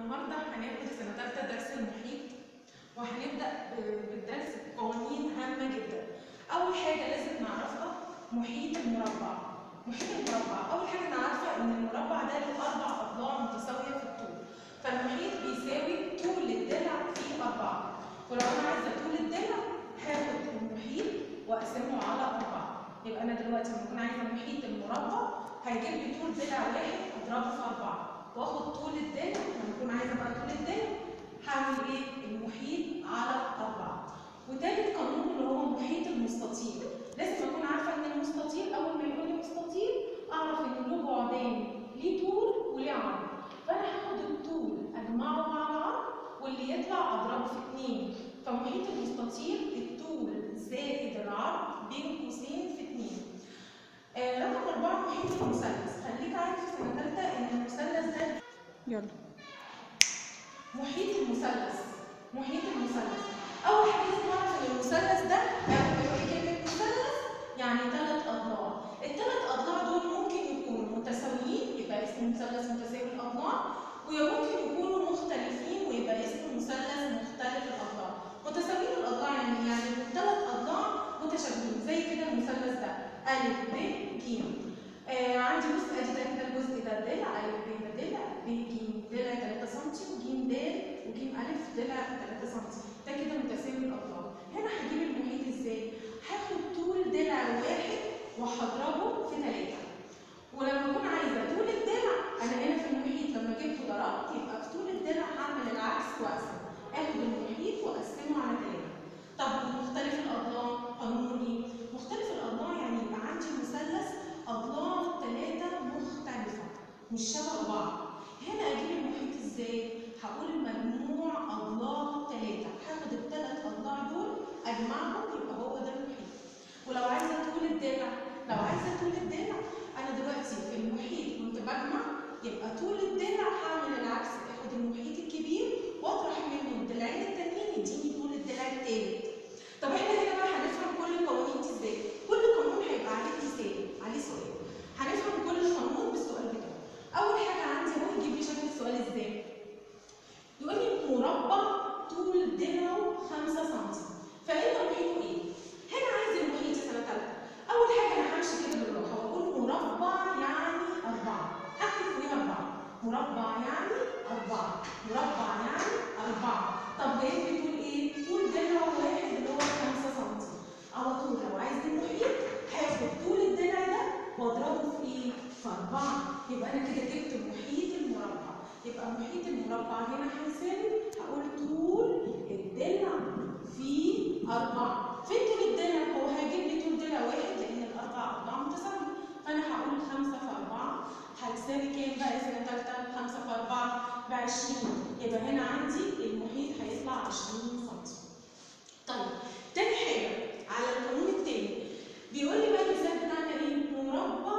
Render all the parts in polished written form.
النهارده هناخد سنة تالتة درس المحيط، وهنبدأ بالدرس بقوانين هامة جدا. أول حاجة لازم نعرفها محيط المربع. محيط المربع أول حاجة نعرفها إن المربع ده له 4 أضلاع متساوية في الطول، فالمحيط بيساوي طول الضلع في 4، ولو أنا عايزة طول الضلع هاخد المحيط وأقسمه على 4. يبقى أنا دلوقتي لما أكون عايزة محيط المربع هيجيب لي طول ضلع واحد أضربه في 4، واخد طول الضلع لما اكون عايزه بقى طول الضلع هعمل ايه؟ المحيط على 4. وتالت قانون اللي هو محيط المستطيل، لازم اكون عارفه ان المستطيل اول ما يقول لي مستطيل اعرف ان له بعدين، ليه طول وليه عرض، فانا هاخد الطول اجمعه مع العرض واللي يطلع اضربه في 2. فمحيط المستطيل الطول زائد العرض بين قوسين في 2. رقم 4 محيط المثلث. خليك عارف في سنه ثالثه ان المثلث ده يلا محيط المثلث. محيط المثلث اول حاجه لازم نعرف ان المثلث ده يعني بيقول لي كلمه مثلث يعني 3 اضلاع. الثلاث اضلاع دول ممكن يكونوا متساويين يبقى اسمه مثلث متساوي الاضلاع، وممكن يكونوا مختلفين ويبقى اسمه مثلث مختلف الاضلاع. متساويين الاضلاع يعني الثلاث اضلاع متشابهين، زي كده المثلث ده ا ب ج. عندي بص ادي ده كده الجزء ده ضلع، ا ب ده ضلع، ب ج ضلع 3 سم، وج د وج ا ضلع 3 سم، ده كده متساوي الاضلاع. هنا هجيب المحيط ازاي؟ هاخد طول ضلع واحد وهضربه في 3، ولما اكون عايزه طول الضلع انا هنا في المحيط لما جبته ضربت يبقى في طول الضلع هعمل العكس واقسم، اخد المحيط واقسمه على 3. طب مختلف الاضلاع قانونه ايه؟ مختلف الاضلاع يعني يبقى عندي مثلث اضلاع 3 مختلفه مش شبه بعض. هنا اجيب المحيط ازاي؟ هقول مجموع اضلاع 3، هاخد ال3 اضلاع دول اجمعهم يبقى هو ده المحيط. ولو عايزه طول الضلع، انا دلوقتي في المحيط كنت بجمع، يبقى طول الضلع هعمل العكس، اخد المحيط الكبير واطرح منه الضلعين التانيين يديني طول الضلع التالت. طب احنا هنا بقى هنفهم كل القوانين دي ازاي؟ كل قانون هيبقى عليه مثال، عليه سؤال. هنفهم كل قانون بالسؤال بتاعه. اول حاجه عندي اهو يجيب لي شكل السؤال ازاي؟ يقول لي مربع طول ضلعه 5 سم، فانت محيطه ايه؟ هنا عايز المحيط يا سنه ثالثه. اول حاجه انا همشي كده بالراحه واقول مربع يعني 4، هكتب فوقيها 4. مربع يعني 4، مربع يعني 4. طب جايب لي طول ايه؟ طول ضلع واحد اللي هو 5 سم. على طول لو عايز المحيط هاخد طول الضلع ده واضربه في ايه؟ في 4. يبقى انا كده جبت محيط المربع. يبقى محيط المربع هنا هيساوي، هقول طول الضلع في 4. فين طول الضلع؟ هو هيجيب لي طول ضلع واحد لان الاربع اضلاع متساويه، فانا هقول 5 في 4 هتساوي كام بقى يا سنه ثالثه؟ 5 في 4 ب 20. يبقى هنا عندي المحيط هيطلع 20 سم. طيب تاني حاجه على القانون التاني بيقول لي بقى المثال بتاعنا ايه؟ مربع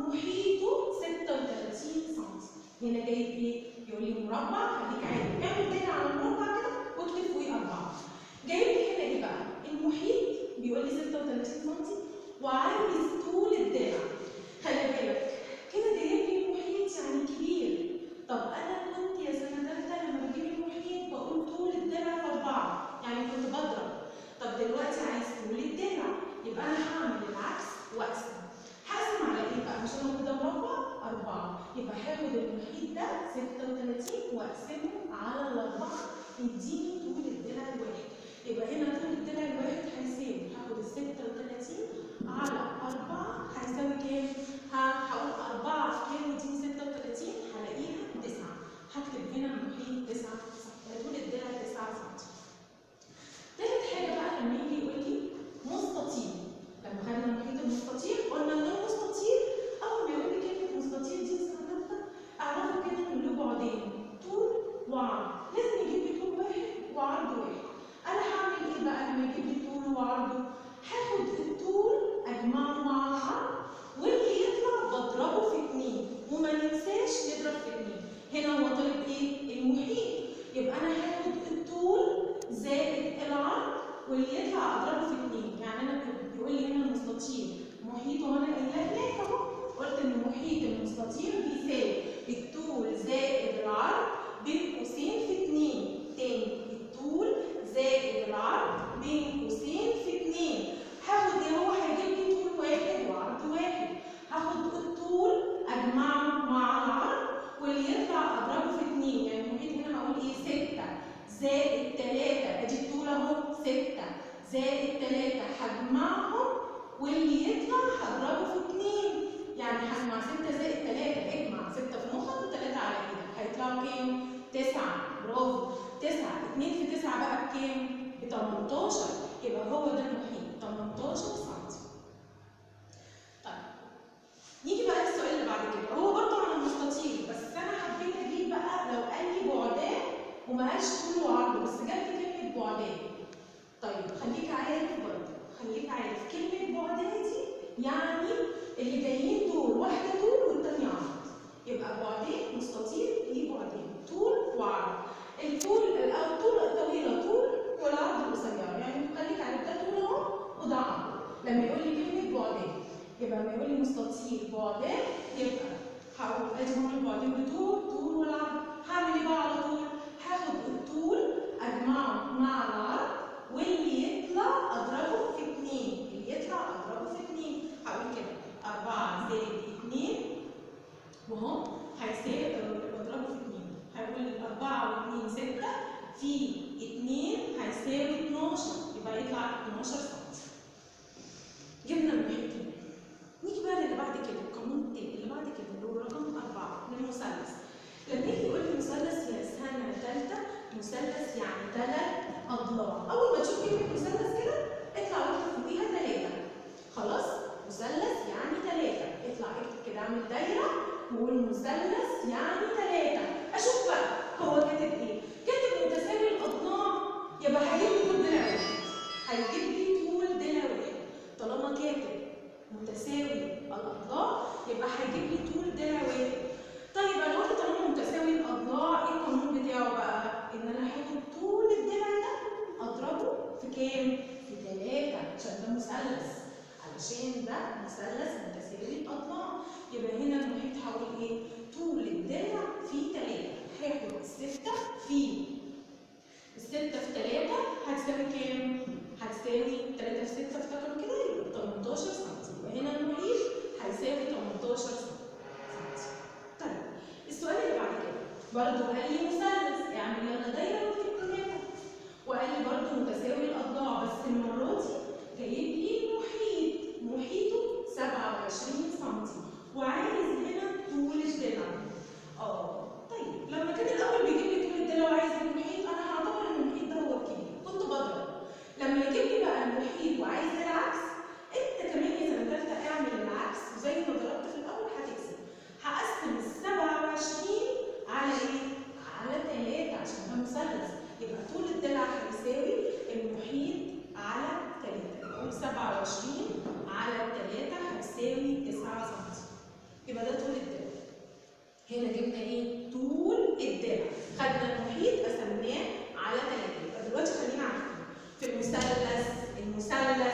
محيطه 36 سم. هنا جايب ايه؟ يقول لي مربع، خليك عادي اعمل دايره على المربع كده واكتب فوقيه 4. جايب لي هنا ايه بقى؟ المحيط بيقول لي 36 سم وعايز طول الضلع. خلي بالك كده جايب لي المحيط يعني كبير. طب انا كنت يا سنه ثالثه لما بجيب المحيط بقول طول الضلع في 4، يعني كنت بضرب. طب دلوقتي عايز طول الضلع، يبقى انا هعمل العكس واقسم. هقسم على ايه بقى؟ مش انا كده مربع 4، يبقى هاخد المحيط ده 36 واقسمه على ال4 يديني طول الضلع الواحد. يبقى هنا طول الضلع الواحد هيساوي، هاخد ال 36 على 4 هيساوي كام؟ هقول 4 في كام يديني 36؟ هلاقيها 9. هكتب هنا المحيط 9، طول الضلع 9 سم. تالت حاجه بقى لما يجي يقول لي مستطيل، لما خدنا المحيط المستطيل قلنا ان المستطيل اول ما يقول لي كلمه مستطيل دي سنه ثالثه اعرفه كده ان له بعدين، طول وعرض، لازم يجيب لي طول واحد وعرض واحد. انا هعمل ايه بقى لما يجيب لي طول وعرضه؟ هاخد الطول اجمعه مع العرض واللي يطلع بضربه في 2، وما ننساش نضرب في 2. هنا هو طالب ايه؟ المحيط، يبقى انا هاخد الطول زائد العرض واللي يطلع اضربه في 2. يعني انا بيقول لي هنا المستطيل محيطه، وانا قايله هناك اهو قلت ان محيط المستطيل بيساوي الطول زائد العرض بين قوسين اضربه في 2، يعني المحيط هنا هقول ايه 6 زائد 3، ادي الطول اهو 6 زائد 3 هجمعهم واللي يطلع هضربه في 2، يعني هجمع 6 زائد 3، اجمع 6 في مخك و3 على ايدك، هيطلعوا كام؟ 9. برافو 9. 2 في 9 بقى بكام؟ ب 18، يبقى هو ده المحيط 18 سم. طيب نيجي بقى للسؤال اللي بعد كده، هو برضه عن المستطيل بس انا حبيت اجيب بقى لو قال لي بعدين وما قالش طول وعرض بس جاب لي كلمه بعدين. طيب خليك عارف برضه، خليك عارف كلمه بعدين دي يعني اللي جايين دول واحده طول والثانيه عرض، يبقى بعدين مستطيل ليه بعدين طول وعرض. الطول الطويله طول والعرض قصير، يعني خليك عارف ده طول اهو وده عرض. لما يقول لي كلمه بعدين يبقى لما يقول لي مستطيل بعدين يبقى هقول ادي هم البعدين بطول طول والعرض. هعمل ايه بقى على طول؟ هاخد الطول اجمعه مع العرض واللي يطلع اضربه في 2، اللي يطلع اضربه في 2. هقول كده 4 زائد 2 وهو هيساوي اضربه في 2، هقول 4 و2 6 في 2 هيساوي 12، يبقى يطلع 12 سم. جبنا المحيط. نيجي بقى للي بعد كده، القانون التاني اللي بعد كده اللي هو رقم 4 للمثلث. لما يجي يقول لي مثلث يا سنه ثالثه، مثلث يعني 3 اضلاع، اول ما تشوف كلمه مثلث كده اطلع واكتب فوقيها 3. خلاص؟ مثلث يعني 3، اطلع اكتب كده اعمل دايره وقول مثلث يعني 3. اشوف بقى هو كاتب ايه؟ كاتب متساوي الاضلاع، يبقى هيجيب لي طول ضلع واحد، هيجيب لي طول ضلع واحد. طالما كاتب متساوي الاضلاع يبقى هيجيب لي طول ضلع واحد. طيب انا قلت طالما متساوي الاضلاع ايه القانون بتاعه بقى؟ ان انا هاخد طول الضلع ده اضربه في كام؟ في 3 عشان ده مثلث، علشان ده مثلث متساوي الاضلاع. يبقى هنا المحيط هقول ايه؟ طول الضلع في 3، هاخد 6 في 3 هتساوي كام؟ هتساوي 3 في 6 افتكروا كده يبقى 18 سم. يبقى هنا المحيط هيساوي 18 سم. طيب السؤال اللي بعد كده برضه قال لي مثلث، يعني يلا دايره واكتب 3، وقال لي برضه متساوي الاضلاع بس المره دي جايب لي محيطه 27 سم وعايز هنا طول الضلع. طيب لما كان الاول بيجيب لي طول الضلع وعايز المحيط انا هعتبر ان المحيط ده هو الكبير كنت بضرب. لما يجيب لي بقى المحيط وعايز العكس، انت كمان يا سنه ثالثه اعمل العكس وزي ما ضربت في الاول هتكسب. هقسم ال 27 على ايه؟ على 3 عشان ده مثلث، يبقى طول الضلع هيساوي المحيط على 3، يبقى 27 على 3 هيساوي 9 سم. يبقى ده طول الضلع. هنا جبنا ايه؟ طول الضلع. خدنا المحيط قسمناه على 3. يبقى دلوقتي خلينا عارفين في المثلث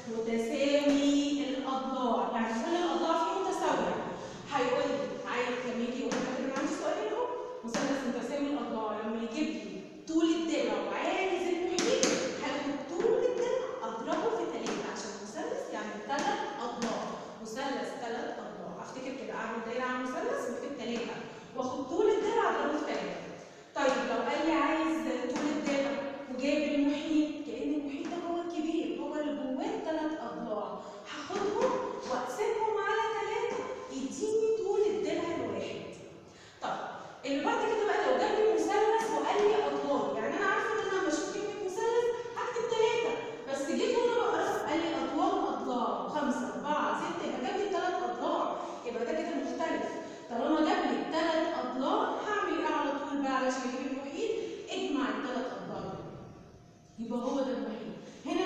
متساوي الاضلاع، يعني كل الاضلاع فيه متساويه. هيقول لي عايز لما يجي يقول لي انا عندي سؤالين اهو، مثلث متساوي الاضلاع لما يجيب لي طول الضلع وعايز المحيط هاخد طول الضلع اضربه في 3 عشان مثلث يعني 3 اضلاع، مثلث 3 اضلاع. افتكر كده اعمل دايره على المثلث واكتب 3 واخد طول الضلع اضربه في 3. طيب لو قال لي عايز طول الضلع وجايب المحيط كأن المحيط ده هو الكبير هو اللي جواه 3 اضلاع، هاخدهم واقسمهم على 3 يديني طول الضلع الواحد. طيب اللي بعد كده بقى لو جاب لي مثلث وقال لي اطوال، يعني انا عارفه ان انا لما اشوف كلمه مثلث هكتب 3 بس جيت وانا بقرا قال لي اطوال اضلاع 5 4 6 يبقى جاب لي 3 اضلاع، يبقى ده كده مختلف. طالما جاب لي 3 اضلاع هعمل ايه على طول بقى علشان اجيب المحيط؟ اجمع ال3 اضلاع يبقى هو ده المحيط. هنا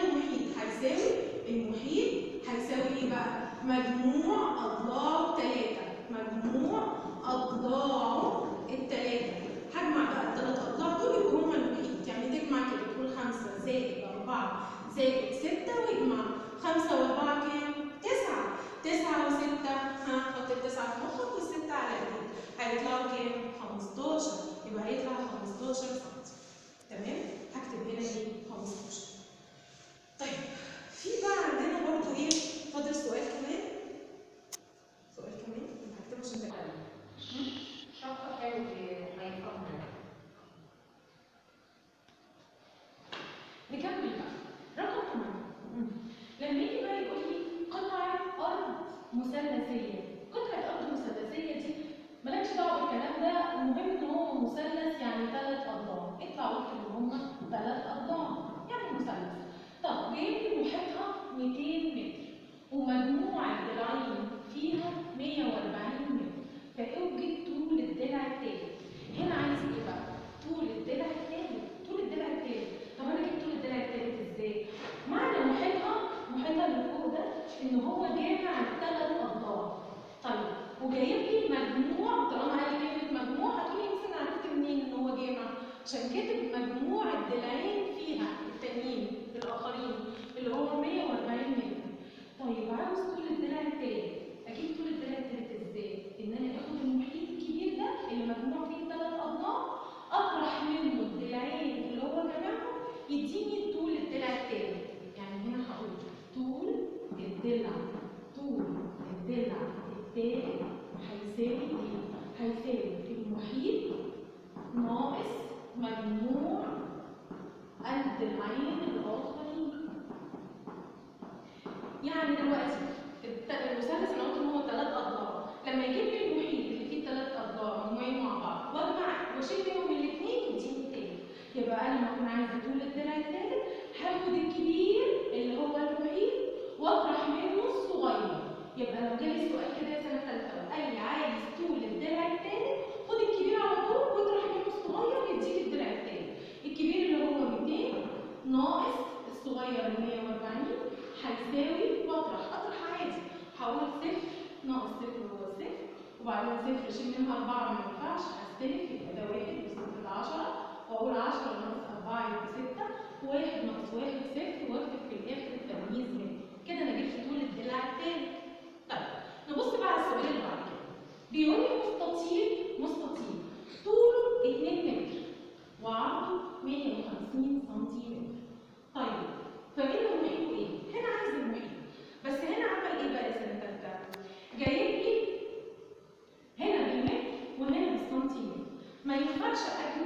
المحيط هيساوي ايه بقى؟ مجموع اضلاعه 3، مجموع اضلاعه ال3. هجمع بقى ال3 اضلاع دول يبقوا هما المحيط، يعني تجمع كده تقول 5 زائد 4 زائد 6 واجمع 5 و4 كام؟ 9. 9 و6 حط ال9 في مخك وال6 على ايديك هيطلعوا كام؟ 15. يبقى هيطلع 15 سم. تمام؟ هكتب هنا ايه؟ 15. طيب في بقى عندنا برضو ايه؟ فاضل سؤال كمان. سؤال كمان هكتبه عشان تكمل. شرح حلو عشان كاتب مجموع الضلعين فيها التانيين الاخرين اللي هو 140 متر. طيب عاوز طول الضلع التالت، اجيب طول الضلع التالت ازاي؟ ان انا اخد المحيط الكبير ده اللي مجموع فيه الثلاث اضلاع، اطرح منه الضلعين اللي هو جمعهم يديني طول الضلع التالت. يعني هنا هقول طول الضلع التالت هيساوي ايه؟ هيساوي المحيط ناقص مجموع الضلعين الاخرين. يعني دلوقتي المثلث انا قلت ان هو 3 اضلاع، لما يجيب لي المحيط اللي فيه 3 اضلاع مجموعين مع بعض واجمع واشيل منهم الاثنين يديني التاني. يبقى انا لما اكون عايزه طول الضلع الثالث هاخد الكبير اللي هو المحيط واطرح منه الصغير. يبقى لو جالي سؤال كده يا سنه ثالثه وقال لي عايز طول الضلع الثالث، خد الكبير على طول واطرح منه الصغير يديك الضلع الثالث. الكبير اللي هو 200 ناقص الصغير اللي 140 هيساوي، اطرح عادي، هقول 0 ناقص 0 هو 0 وبعدين 0 اشيل منها 4 ما ينفعش هستلف، يبقى ده 1 و0 ده 10 واقول 10 ناقص 4 يبقى 6 و1 ناقص 1 0 واكتب في الاخر التمييز منه. كده انا جبت طول الضلع الثالث. طيب نبص بقى على السؤال اللي بعد كده. بيقول لي مستطيل طوله 2 متر وعرضه 150 سنتيمتر. طيب فمين المحيط ايه؟ هنا عايز المحيط، بس هنا عمل ايه بقى يا سنه ثالثه؟ جايب لي هنا بالمتر وهنا بالسنتيمتر. ما ينفعش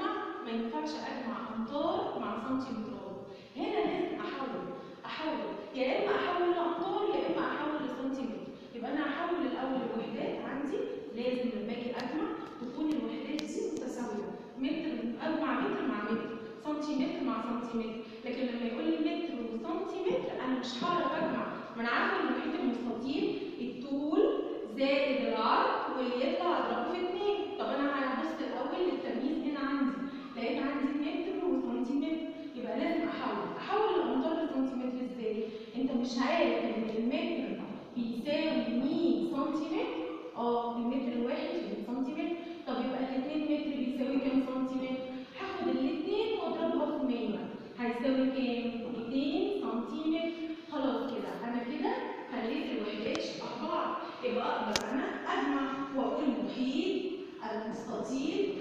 اجمع امتار مع سنتيمترات. هنا لازم احول يا اما احول لامتار يا اما احول لسنتيمتر. يبقى انا هحول الاول الوحدات عندي، لازم لما اجي اجمع تكون الوحدات دي متساويه، اجمع متر مع متر، سنتيمتر مع سنتيمتر. لكن لما يقول لي متر وسنتيمتر انا مش هعرف اجمع. ما انا عارفه المحيط المستطيل الطول زائد العرض واللي يطلع اضربه في 2. طب انا هبص الاول للتمييز هنا عندي، لقيت عندي متر وسنتيمتر، يبقى لازم احول الامتار للسنتيمتر ازاي؟ انت مش عارف ان المتر بيساوي 100 سنتيمتر؟ المتر الواحد في السنتيمتر. طب يبقى ال2 متر بيساوي كام سنتيمتر؟ هاخد الاثنين واضربها في 100 هيساوي كام؟ 200 سنتيمتر. خلاص كده انا كده خليت الوحدات شبه بعض، يبقى اقدر انا اجمع واقول محيط المستطيل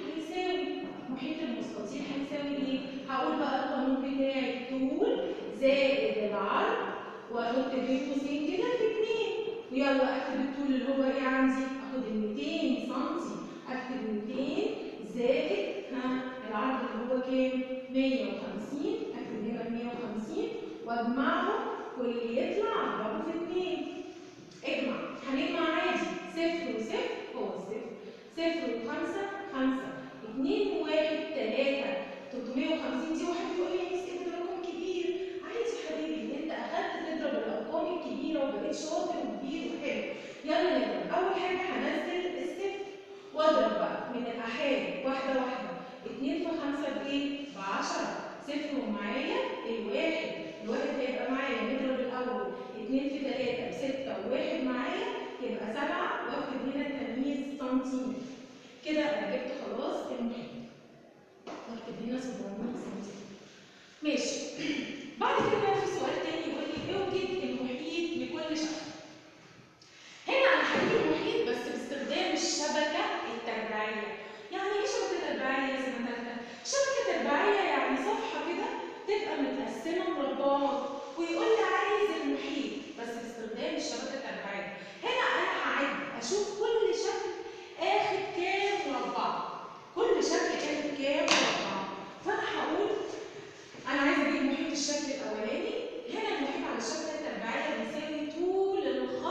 هيساوي ايه؟ هقول بقى القانون بتاعي طول زائد العرض واحط بين قوسين كده في 2 ويلا اكتب الطول اللي هو ايه عندي؟ اخد ال 200 سم اكتب 200 زائد العرض اللي هو كام؟ 150 اكتب هنا 150 واجمعهم واللي يطلع اضربه في 2. هنجمع عادي 0 و0 هو 0 و5 5 2 و1 3 350. دي واحد يقول لي ميس ايه ده رقم كبير. عادي يا حبيبي، انت اخدت تضرب الارقام الكبيره وبقيت شاطر وكبير وحلو. يلا نضرب. اول حاجه هنزل الصفر واضرب بقى من الاحاد واحده 2 في 5 بايه؟ ب10. صفر ومعايا الواحد هيبقى معايا نضرب الاول 2 في 3 ب6 و1 معايا يبقى 7 واكتب هنا تمييز سنتيمتر. كده انا جبت خلاص المحيط. واكتب هنا 700 سنتيمتر. ماشي. بعد كده بقى في سؤال تاني يقول لي اوجد المحيط لكل شكل. هنا انا هجيب المحيط بس باستخدام الشبكه التربيعيه. يعني ايه شبكه تربيعيه يا سنه ثالثه؟ شبكه تربيعيه يعني صفحه كده تبقى متقسمه مربعات ويقول لي عايز المحيط بس باستخدام الشبكه التربيعيه. هنا انا هعد اشوف كل شكل اخد كام مربع، كل شكل اخد كام مربع. فانا هقول انا عايزه اجيب محيط الشكل الاولاني. هنا المحيط على الشبكه التربيعيه بيساوي طول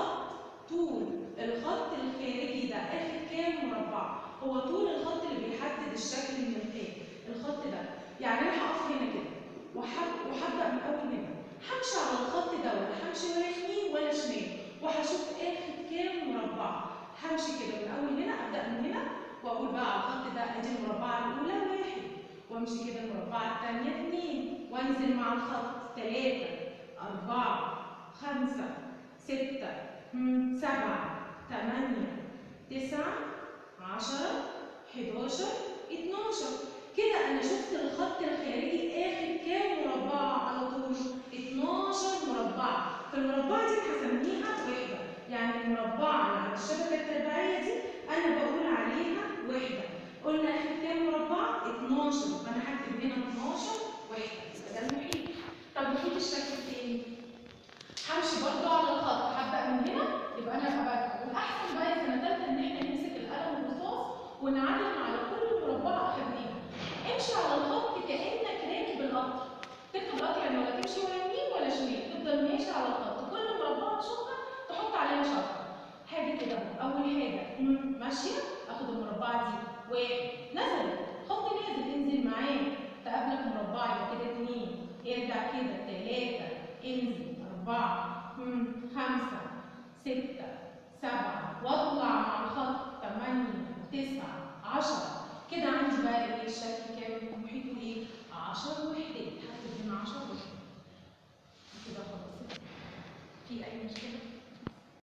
الخط الخارجي ده اخد كام مربع. هو طول الخط اللي بيحدد الشكل من الخارج الخط ده. يعني انا هقف هنا كده وهبدا من اول هنا، همشي على الخط ده ولا همشي ولا يمين ولا شمال وهشوف اخد كام مربع. همشي كده من اول هنا، ابدا من هنا واقول بقى على الخط ده ادي المربعه الاولى 1 وامشي كده المربعه الثانيه 2 وانزل مع الخط 3 4 5 6 7 8 9 10 11 12. كده انا شفت الخط الخارجي اخد كام مربع على طول؟ 12 مربع. فالمربع دي هسميها وحده، يعني المربع اللي على الشبكه التربيعيه دي انا بقول عليها وحده. قلنا اخد كام مربع؟ 12، فانا هكتب هنا 12 وحده، يبقى ده المحيط. طب محيط الشكل التاني همشي برضه على الخط، هبدا من هنا يبقى انا هبدا. والاحسن بقى في سنه ثالثه ان احنا نمسك القلم الرصاص ونعلم على كل مربع اخدناها. امشي على الخط كانك راكب القطر. تركب القطر يعني ولا تمشي ولا يمين ولا شمال، تفضل ماشي على الخط، كل مربع تشوفها تحط عليها شرطه. حاجه كده اهو، اول حاجه ماشيه اخد المربعه دي، واحد نزلت، خط نازل انزل معاه، تقابلك مربع يبقى كده 2، ارجع كده 3، انزل 4، 5، 6، 7، واطلع مع الخط 8، 9، 10. كده عندي بقى ايه الشكل كام؟ محيطه ايه؟ 10 وحدات. هكتب هنا 10 وحدات كده خلاص. في اي مشكله؟